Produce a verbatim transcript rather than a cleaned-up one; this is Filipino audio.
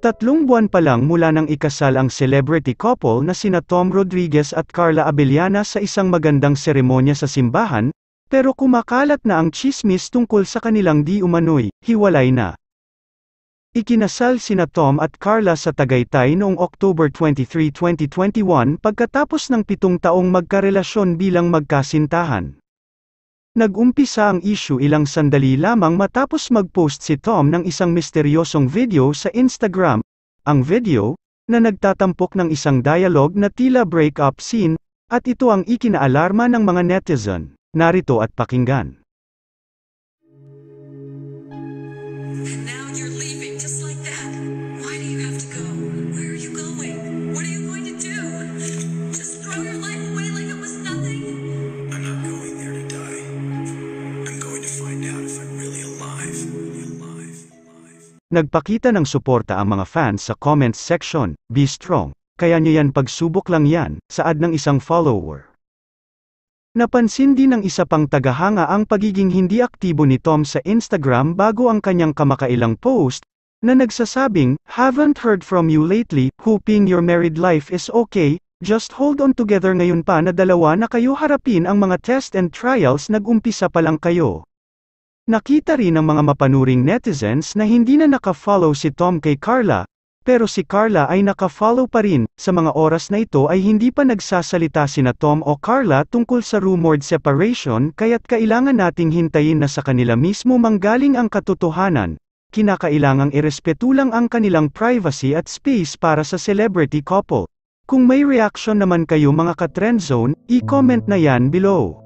Tatlong buwan pa lang mula nang ikasal ang celebrity couple na sina Tom Rodriguez at Carla Abellana sa isang magandang seremonya sa simbahan, pero kumakalat na ang tsismis tungkol sa kanilang di umano'y hiwalay na. Ikinasal sina Tom at Carla sa Tagaytay noong October twenty-third, twenty twenty-one pagkatapos ng pitong taong magkarelasyon bilang magkasintahan. Nag-umpisa ang issue ilang sandali lamang matapos mag-post si Tom ng isang misteryosong video sa Instagram. Ang video, na nagtatampok ng isang dialogue na tila break-up scene, at ito ang ikinaalarma ng mga netizen. Narito at pakinggan. Now you're leaving just like that. Why do you have to go? Where are you going? What are you going to do? Just throw your life away like it was nothing? I'm not going there to die. I'm going to find out if I'm really alive. Alive. Alive. Nagpakita ng suporta ang mga fans sa comments section. Be strong. Kaya niyo yan, pagsubok lang yan, saad ng isang follower. Napansin din ng isa pang tagahanga ang pagiging hindi aktibo ni Tom sa Instagram bago ang kanyang kamakailang post, na nagsasabing, "Haven't heard from you lately, hoping your married life is okay, just hold on together." Ngayon pa na dalawa na kayo harapin ang mga test and trials, nag-umpisa pa lang kayo. Nakita rin ng mga mapanuring netizens na hindi na naka-follow si Tom kay Carla, pero si Carla ay naka-follow pa rin. Sa mga oras na ito ay hindi pa nagsasalita sina Tom o Carla tungkol sa rumored separation, kaya't kailangan nating hintayin na sa kanila mismo manggaling ang katotohanan. Kinakailangang irespeto lang ang kanilang privacy at space para sa celebrity couple. Kung may reaction naman kayo mga ka-Trend Zone, i-comment na yan below.